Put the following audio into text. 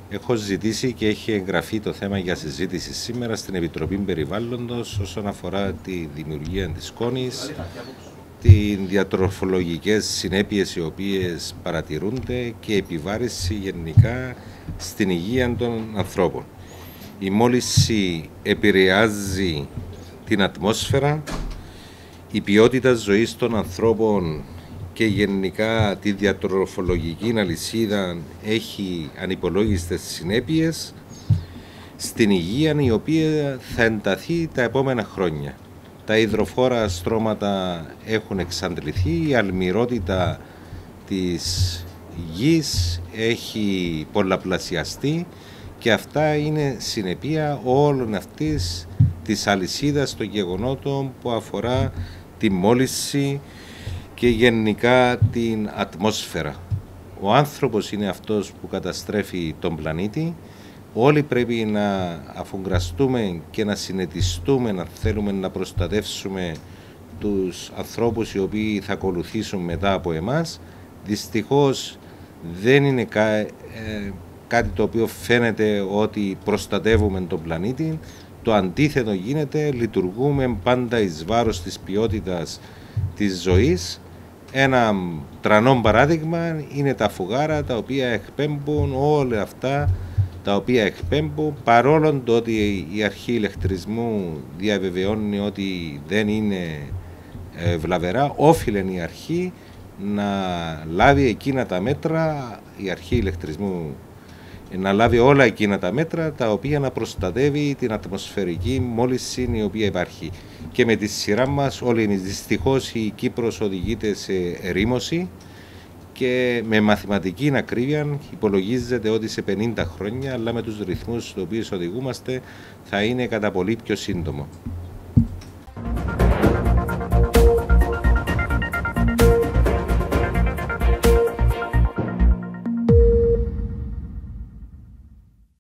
Έχω ζητήσει και έχει εγγραφεί το θέμα για συζήτηση σήμερα στην Επιτροπή Περιβάλλοντος όσον αφορά τη δημιουργία της σκόνης, τις διατροφολογικές συνέπειες οι οποίες παρατηρούνται και επιβάρηση γενικά στην υγεία των ανθρώπων. Η μόλυνση επηρεάζει την ατμόσφαιρα, η ποιότητα ζωής των ανθρώπων και γενικά τη διατροφολογική αλυσίδα έχει ανυπολόγιστες συνέπειες στην υγεία, η οποία θα ενταθεί τα επόμενα χρόνια. Τα υδροφόρα στρώματα έχουν εξαντληθεί, η αλμυρότητα της γης έχει πολλαπλασιαστεί και αυτά είναι συνεπία όλων αυτής της αλυσίδας των γεγονότων που αφορά τη μόλυνση και γενικά την ατμόσφαιρα. Ο άνθρωπος είναι αυτός που καταστρέφει τον πλανήτη. Όλοι πρέπει να αφουγκραστούμε και να συνετιστούμε να θέλουμε να προστατεύσουμε τους ανθρώπους οι οποίοι θα ακολουθήσουν μετά από εμάς. Δυστυχώς δεν είναι κάτι το οποίο φαίνεται ότι προστατεύουμε τον πλανήτη. Το αντίθετο γίνεται, λειτουργούμε πάντα εις βάρος της ποιότητας της ζωής. Ένα τρανό παράδειγμα είναι τα φουγάρα τα οποία εκπέμπουν όλα αυτά τα οποία εκπέμπουν, παρόλο το ότι η αρχή ηλεκτρισμού διαβεβαιώνει ότι δεν είναι βλαβερά, όφιλε η αρχή να λάβει εκείνα τα μέτρα, η αρχή ηλεκτρισμού να λάβει όλα εκείνα τα μέτρα τα οποία να προστατεύει την ατμοσφαιρική μόλυνση η οποία υπάρχει. Και με τη σειρά μας όλοι δυστυχώς η Κύπρος οδηγείται σε ερήμωση και με μαθηματική ακρίβεια υπολογίζεται ότι σε 50 χρόνια, αλλά με τους ρυθμούς στους οποίους οδηγούμαστε θα είναι κατά πολύ πιο σύντομο.